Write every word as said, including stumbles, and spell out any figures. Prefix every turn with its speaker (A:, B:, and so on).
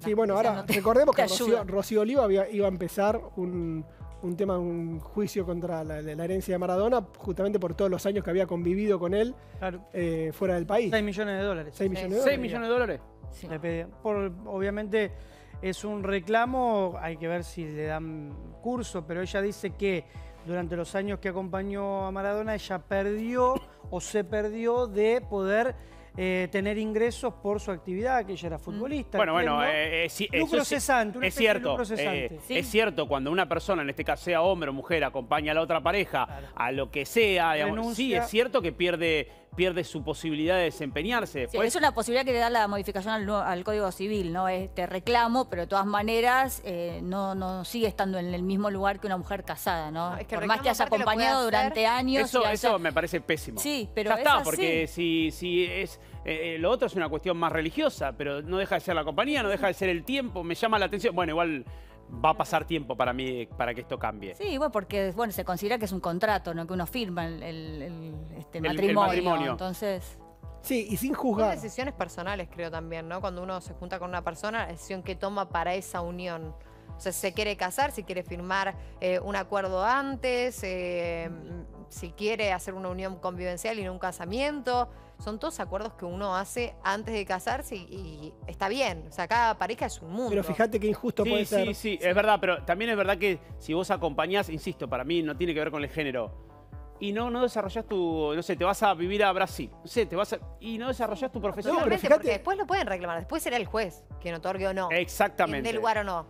A: Sí, bueno, ahora
B: no te,
A: recordemos que
B: te
A: Rocío, Rocío Oliva había, iba a empezar un, un tema, un juicio contra la, la herencia de Maradona, justamente por todos los años que había convivido con él
C: Claro.
A: eh, fuera del país.
C: seis millones de dólares.
A: seis millones de
D: ¿seis
A: dólares.
D: millones de dólares?
B: Sí.
C: Le pedía. Por, obviamente es un reclamo, hay que ver si le dan curso, pero ella dice que durante los años que acompañó a Maradona, ella perdió o se perdió de poder eh, tener ingresos por su actividad, que ella era futbolista.
D: Bueno, bueno,
C: entiendo.
D: eh, eh, sí,
C: lucro
D: eso sí,
C: cesante, una
D: es
C: especie de
D: cierto.
C: lucro cesante.
D: eh,
B: Sí.
D: Es cierto, cuando una persona, en este caso sea hombre o mujer, acompaña a la otra pareja
C: Claro.
D: a lo que sea, digamos, sí,
C: Renuncia.
D: es cierto que pierde, pierde su posibilidad de desempeñarse.
B: Sí,
D: Pues,
B: es una posibilidad que le da la modificación al, nuevo- al Código Civil, ¿no? Es, te reclamo, pero de todas maneras eh, no, no sigue estando en el mismo lugar que una mujer casada, ¿no?
E: No, es que
B: Por
E: el
B: más que
E: reclamo
B: haya
E: aparte lo puede
B: acompañado
E: hacer-
B: durante años.
D: Eso,
B: y haya-
D: eso me parece pésimo.
B: Sí, pero
D: ya
B: es
D: está,
B: así.
D: porque si, si es eh, eh, lo otro es una cuestión más religiosa, pero no deja de ser la compañía, no deja de ser el tiempo, me llama la atención. Bueno, igual va a pasar tiempo para mí para que esto cambie.
B: Sí, bueno, porque bueno, se considera que es un contrato, ¿no? Que uno firma el, el- el, este,
D: El- el
B: matrimonio.
D: matrimonio.
B: Entonces,
A: Sí, y sin
E: Son
A: juzgar.
E: decisiones personales, creo también, ¿no? Cuando uno se junta con una persona, la decisión que toma para esa unión. O sea, si se quiere casar, si quiere firmar eh, un acuerdo antes, eh, si quiere hacer una unión convivencial y no un casamiento. Son todos acuerdos que uno hace antes de casarse y, y está bien. O sea, cada pareja es un mundo.
A: Pero fíjate qué injusto puede
D: Sí,
A: ser.
D: sí, sí, es verdad, pero también es verdad que si vos acompañás, insisto, para mí no tiene que ver con el género, y no, no desarrollás tu, no sé, te vas a vivir a Brasil, no sé, te vas a, y no desarrollás tu profesión.
A: No, pero
E: Totalmente,
A: fíjate-
E: porque después lo pueden reclamar. Después será el juez quien otorgue o no.
D: Exactamente.
E: Quien dé lugar o no.